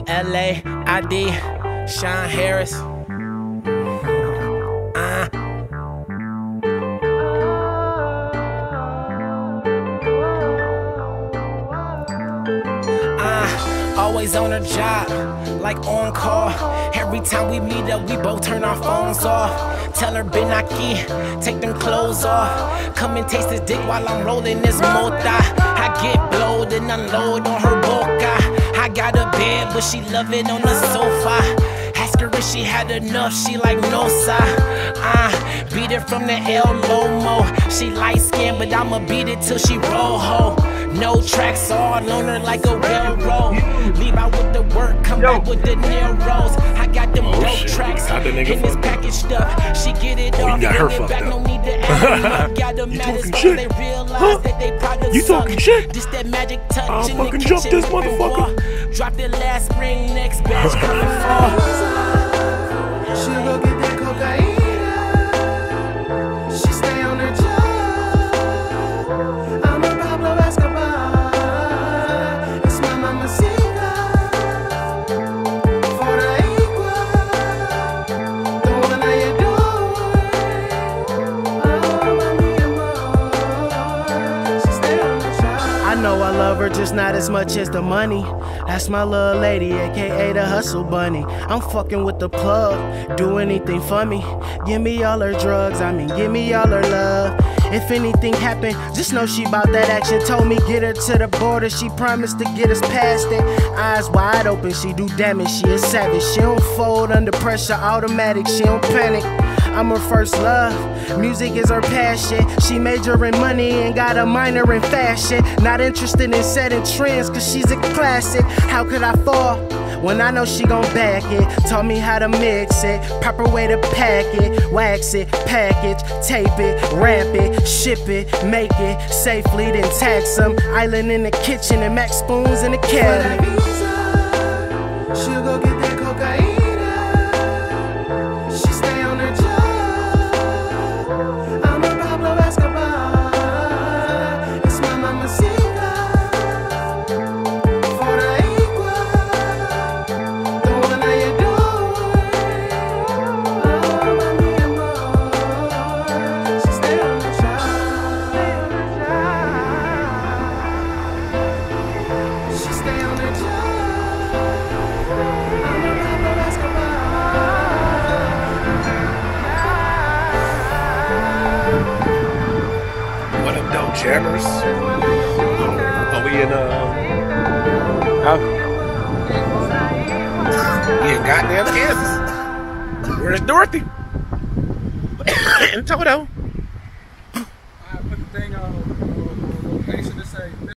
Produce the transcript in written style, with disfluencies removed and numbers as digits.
K-O-L-A-I-D, Sean Harris. Always on her job, like on call. Every time we meet up, we both turn our phones off. Tell her Ben Aki, take them clothes off. Come and taste this dick while I'm rolling this mota. I get blowed and unload on her boca. I got a bed, but she love it on the sofa. Ask her if she had enough, she like no sir. Beat it from the El Lomo. She light skin, but I'ma beat it till she roll ho. No tracks all on her like a railroad. Leave out with the work, come back with the nail rolls. I got them dope tracks in this package stuff. She get it off, got her bring it back, fucked no up. need to add got them mad as fuck, they realize that they product You talking shit? Just that magic touch I'll in fucking the jump kitchen this motherfucker. Dropped it last spring, next batch coming fall. She go get that cocaine. She stay on her job. I'm a Pablo Escobar. It's my mamacita. For the equal, the one that you do. Oh, mommy and more. She stay on her job. I know I love her, just not as much as the money. That's my little lady, aka the hustle bunny. I'm fucking with the plug, do anything for me. Give me all her drugs, give me all her love. If anything happened, just know she bout that action. Told me get her to the border, she promised to get us past it. Eyes wide open, she do damage, she a savage. She don't fold under pressure, automatic, she don't panic. I'm her first love, music is her passion. She major in money and got a minor in fashion. Not interested in setting trends, cause she's a classic. How could I fall when I know she gon' back it? Taught me how to mix it, proper way to pack it. Wax it, package, tape it, wrap it, ship it, make it safely, then tax them. Island in the kitchen and Mac spoons in the cabinet. She'll go get that cocaine. She stay on her job. I'm a Pablo Escobar. It's my mamacita. For the equal, the one that you do. Oh, mommy and more. She stay on her job. She stay on her job. I'm a Pablo Escobar. What up, dope jammers? Are we in, huh? We in goddamn Kansas. Where's Dorothy? In Toto. I put the thing on location to say